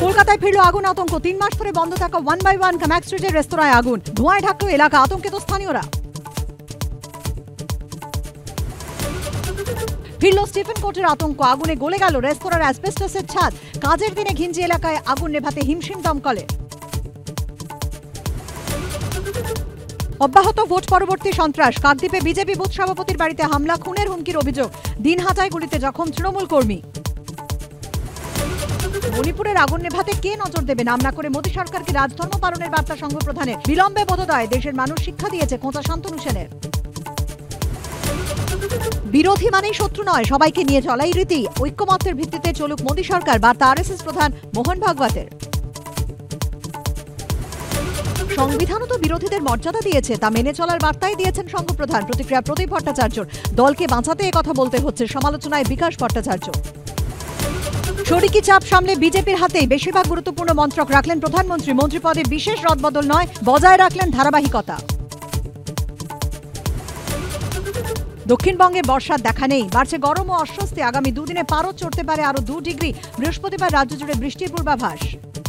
কলকাতায় ফিরল আগুন আতঙ্ক। 3 মাস ধরে বন্ধ থাকা 1 by 1 কামাক স্ট্রিটের রেস্তোরাঁয় আগুন। ধোঁয়ায় ঢাকলো এলাকা, আতঙ্কিত স্থানীয়রা। ফিরল স্টিফেন কোর্টের আতঙ্ক। আগুনে গলে গেল রেস্তোরাঁর অ্যাসবেস্টসের ছাদ। কাজের দিনে ঘিঞ্জি এলাকায় আগুন নেভাতে হিমশিম দমকলে। অব্যাহত ভোট পরবর্তী সন্ত্রাস। কাকদ্বীপে বিজেপি বুথ সভাপতির বাড়িতে হামলা, খুনের হুমকির অভিযোগ। দিনহাটায় গুলিতে জখম তৃণমূল কর্মী। মণিপুরের আগুন নেভাতে কে নজর দেবে? নাম না করে মোদী সরকারকে রাজধর্ম পালনের বার্তা সংঘ প্রধানের। বিলম্বে বোধোদয়, দেশের মানুষ শিক্ষা দিয়েছে খোঁচা শান্তনু সেনের। বিরোধী মানেই শত্রু নয়, সবাইকে নিয়ে চলাই রীতি। ঐক্যমত্যের ভিত্তিতে চলুক মোদী সরকার, বার্তা আরএসএস প্রধান মোহন ভাগবতের। সংবিধানও তো বিরোধীদের মর্যাদা দিয়েছে, তা মেনে চলার বার্তাই দিয়েছেন সংঘ প্রধান। প্রতিক্রিয়া প্রদীপ ভট্টাচার্যর। দলকে বাঁচাতে কথা বলতে হচ্ছে, সমালোচনায় বিকাশ ভট্টাচার্য। শরিকি চাপ সামলে বিজেপির হাতেই বেশিরভাগ গুরুত্বপূর্ণ মন্ত্রক রাখলেন প্রধানমন্ত্রী। মন্ত্রী পদে বিশেষ রদবদল নয়, বজায় রাখলেন ধারাবাহিকতা। দক্ষিণবঙ্গে বর্ষার দেখা নেই, বাড়ছে গরম ও অস্বস্তি। আগামী দুদিনে পারদ চড়তে পারে আরো 2 ডিগ্রি। বৃহস্পতিবার রাজ্য জুড়ে বৃষ্টির পূর্বাভাস।